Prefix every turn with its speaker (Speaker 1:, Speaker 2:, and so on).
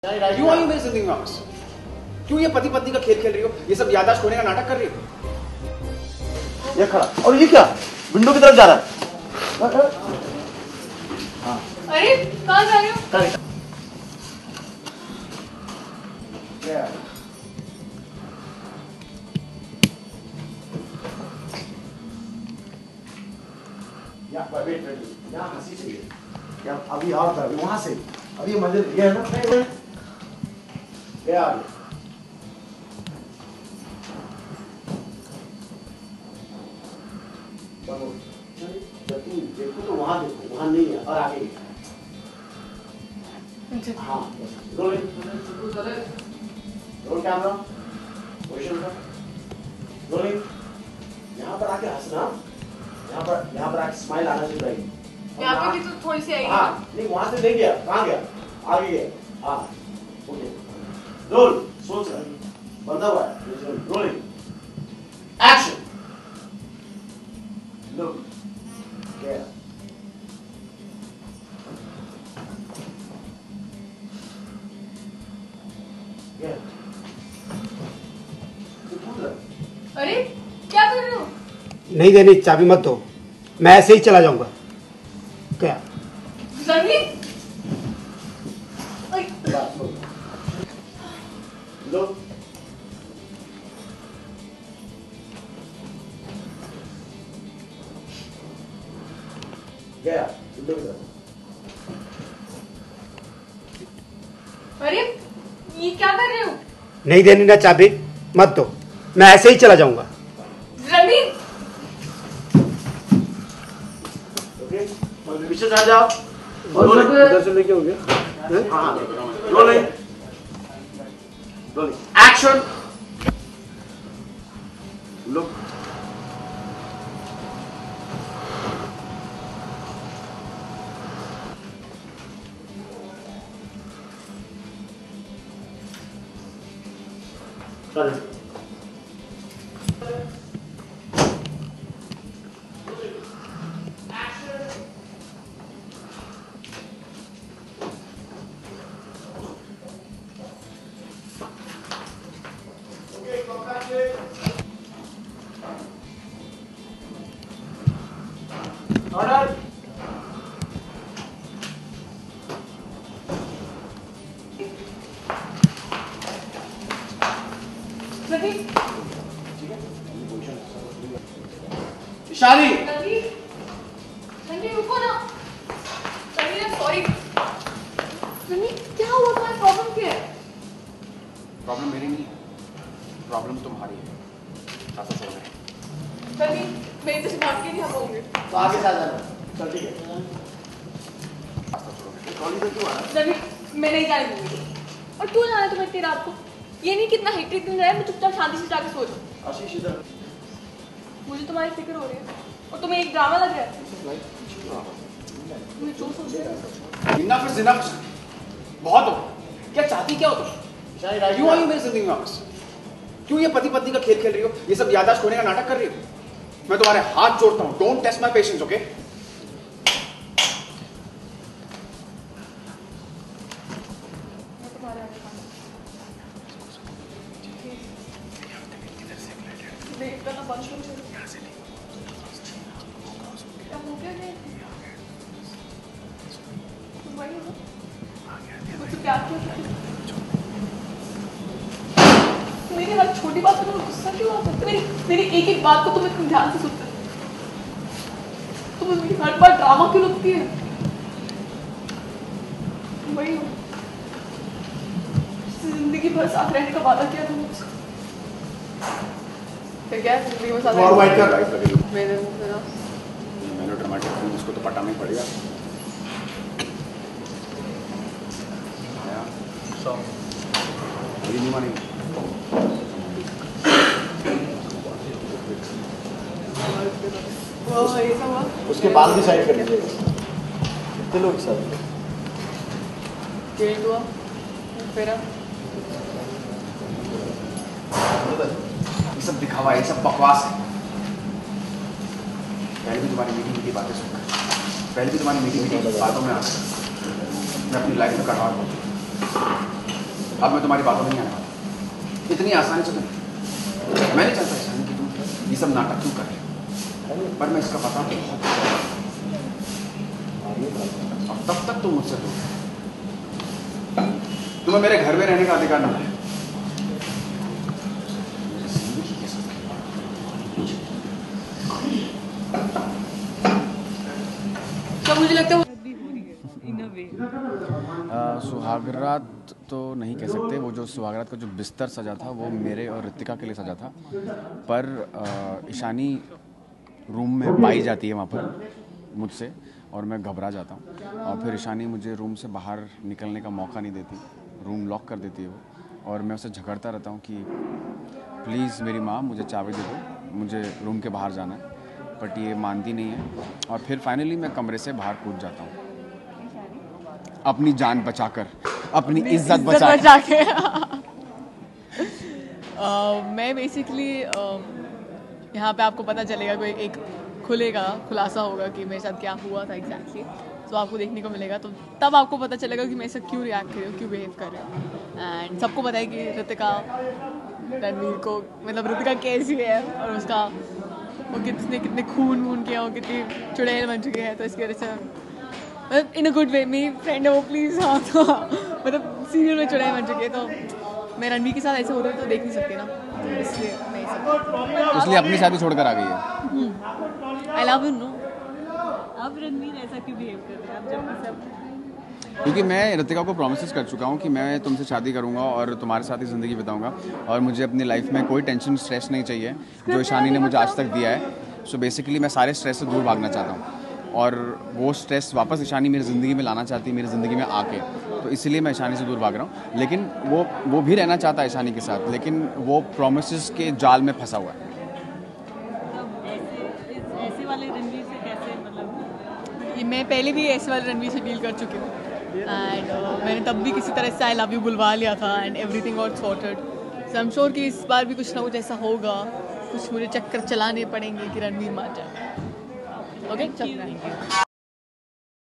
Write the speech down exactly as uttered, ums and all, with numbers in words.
Speaker 1: क्यों आई हो मेरी जिंदगी में वापस? क्यों ये पति पत्नी का खेल खेल रही हो? ये सब याददाश्त खोने का नाटक कर रही हो?
Speaker 2: ये खड़ा और ये क्या विंडो की तरफ जा रहा है? हाँ।
Speaker 3: अरे कहाँ जा रहे हो?
Speaker 2: क्या? यहाँ वेट वेट यहाँ हंसी चाहिए क्या? अभी और कर वहाँ से अभी ये मंदिर ये है ना क्या आ गया? देखो तो वहाँ देखो वहाँ नहीं है और आगे हाँ रोल रोल कैमरा पोजीशन का रोलिंग यहाँ पर आके हंसना यहाँ पर यहाँ पर आके स्माइल आना चाहिए
Speaker 3: यहाँ पे भी तो थोड़ी सी आएगी
Speaker 2: हाँ नहीं वहाँ से नहीं गया कहाँ गया आगे गया हाँ ओके रोल सोच रहा बंधा हुआ है रोलिंग एक्शन लुक क्या क्या
Speaker 3: अरे क्या कर रहे हो?
Speaker 4: नहीं देनी चाबी मत दो, मैं ऐसे ही चला जाऊंगा। क्या
Speaker 3: रणवीर
Speaker 2: लो गया
Speaker 3: अरे ये क्या कर रहे हो?
Speaker 4: नहीं देनी ना चाबी मत दो, मैं ऐसे ही चला जाऊंगा।
Speaker 3: रणवीर
Speaker 2: ओके पीछे जा जाओ
Speaker 4: उधर से लेके हो गया।
Speaker 2: हाँ रोलिंग रोलिंग एक्शन लुक चल ऑर्डर
Speaker 3: रणवीर
Speaker 1: शादी
Speaker 3: रणवीर रणवीर रुको ना। रणवीर सॉरी। रणवीर क्या हुआ? तुम्हारा प्रॉब्लम क्या है?
Speaker 1: प्रॉब्लम मेरी नहीं है, प्रॉब्लम तुम्हारी है। रास्ता छोड़ दे।
Speaker 3: रणवीर मैं इधर से भाग के नहीं आ पाऊंगी।
Speaker 2: तो आगे से आ जाना चल ठीक है
Speaker 1: रास्ता छोड़ो।
Speaker 2: कॉलेज में क्यों आ रहा
Speaker 3: रणवीर मैं नहीं जाने दूंगी। और क्यों जाना तुम्हें इतनी रात को? ये नहीं कितना हेक्टिक दिन रहा है, मैं चुपचाप शांति से जाके सो जाऊं।
Speaker 2: आशीष इधर
Speaker 3: मुझे तुम्हारी फिक्र हो रही है और तुम्हें एक ड्रामा लग रहा है। तुम्हें जो सोच रहे हो
Speaker 1: इनफ इज इनफ। बहुत हो। क्या चाहती क्या हो तुम? क्यों आई हो मेरी जिंदगी में वापस? क्यों ये पति पत्नी का खेल खेल रही हो? ये सब याददाश्त खोने का नाटक कर रही हो? मैं तुम्हारे हाथ जोड़ता हूँ, don't test my patience, okay?
Speaker 3: देख करना बंद करो। क्या हो गया? नहीं तुम वही हो मुझसे प्यार किया। मेरी हर छोटी बात पर तुम्हें गुस्सा क्यों आता है? मेरी मेरी एक एक बात को तुम इतना ध्यान से सुनते हो। तुम्हें मेरी हर बार ड्रामा क्यों लगती है? वही हो जिंदगी भर साथ रहने का वादा किया तुमने मुझसे। फिर क्या जिंदगी में साथ
Speaker 1: और वाइट कर
Speaker 3: मेरे मुंह में ना
Speaker 1: मैंने ड्रामेटिक फिल्म इसको तो पटाना ही पड़ेगा। ये नहीं मानेंगे।
Speaker 3: वो ये सब हुआ।
Speaker 2: उसके बाद भी साइड कर लीजिए कितने लोग सर
Speaker 3: गेट हुआ फिर
Speaker 1: ये सब दिखावा, ये सब बकवास है। पहले भी तुम्हारी मीठी मीठी बातें सुनकर, पहले भी तुम्हारी मीठी मीठी बातों में आकर मैं अपनी लाइफ में कटवा दूँ। अब मैं तुम्हारी बातों में नहीं आने वाला। इतनी आसानी से तुम, मैं नहीं चाहता ईशानी कि तुम ये सब नाटक क्यों कर रहे हो, पर मैं इसका पता बहुत और तब तक तुम मुझसे दूर, तुम्हें मेरे घर में रहने का अधिकार नहीं है।
Speaker 3: तो मुझे लगता है
Speaker 1: आ, सुहागरात तो नहीं कह सकते, वो जो सुहागरात का जो बिस्तर सजा था वो मेरे और ऋतिका के लिए सजा था, पर आ, ईशानी रूम में पाई जाती है वहाँ पर मुझसे और मैं घबरा जाता हूँ और फिर ईशानी मुझे रूम से बाहर निकलने का मौका नहीं देती, रूम लॉक कर देती है वो, और मैं उससे झगड़ता रहता हूँ कि प्लीज़ मेरी माँ मुझे चाबी दे दो, मुझे रूम के बाहर जाना है, बट ये मानती नहीं है और फिर फाइनली मैं कमरे से बाहर कूद जाता हूँ अपनी जान बचाकर, अपनी इज्जत बचा
Speaker 3: बचा के मैं बेसिकली यहाँ पे आपको पता चलेगा, कोई एक खुलेगा खुलासा होगा कि मेरे साथ क्या हुआ था एग्जैक्टली, तो आपको देखने को मिलेगा, तो तब आपको पता चलेगा कि मैं ऐसा क्यों रिएक्ट कर रही हूँ, क्यों बिहेव कर रही हूँ। एंड सबको पता है कि ऋतिका रणवीर को, मतलब ऋतिका कैसी है और उसका वो कितने कितने खून वून किया, वो कितनी चुड़ैल बन चुकी है, तो इसकी वजह से मतलब इन अ गुड वे, मेरी फ्रेंड है वो, प्लीज़ हाँ, तो मतलब सीरियल में चुड़ैल बन चुकी है, तो मैं रणवीर के साथ ऐसे होता है तो देख नहीं सकती ना, तो इसलिए मैं ये सब
Speaker 1: इसलिए अपनी शादी छोड़कर आ गई है।
Speaker 3: I love you no.
Speaker 5: अब रणवीर ऐसा क्यों बिहेव कर रहे हैं अब जब सब,
Speaker 1: क्योंकि मैं ऋतिका को प्रॉमिसेस कर चुका हूँ कि मैं तुमसे शादी करूँगा और तुम्हारे साथ ही ज़िंदगी बिताऊँगा और मुझे अपनी लाइफ में कोई टेंशन स्ट्रेस नहीं चाहिए जो ईशानी ने मुझे आज तक दिया है। सो बेसिकली मैं सारे स्ट्रेस से दूर भागना चाहता हूँ और वो स्ट्रेस वापस ईशानी मेरी ज़िंदगी में लाना चाहती है, मेरी ज़िंदगी में आके, तो इसीलिए मैं ईशानी से दूर भाग रहा हूँ। लेकिन वो वो भी रहना चाहता है ईशानी के साथ, लेकिन वो प्रॉमिसेस के जाल में फंसा हुआ है।
Speaker 5: तब ऐसे इस- ऐसे वाले रणवीर से कैसे, मतलब
Speaker 3: ये मैं पहले भी ऐसे वाले रणवीर से डील कर चुकी हूँ एंड uh, मैंने तब भी किसी तरह से आई लव यू बुलवा लिया था and everything got sorted. So I am sure कि इस बार भी कुछ ना कुछ ऐसा होगा, कुछ मुझे चक्कर चलाने पड़ेंगे कि रणवीर मान जाए। ओके, चल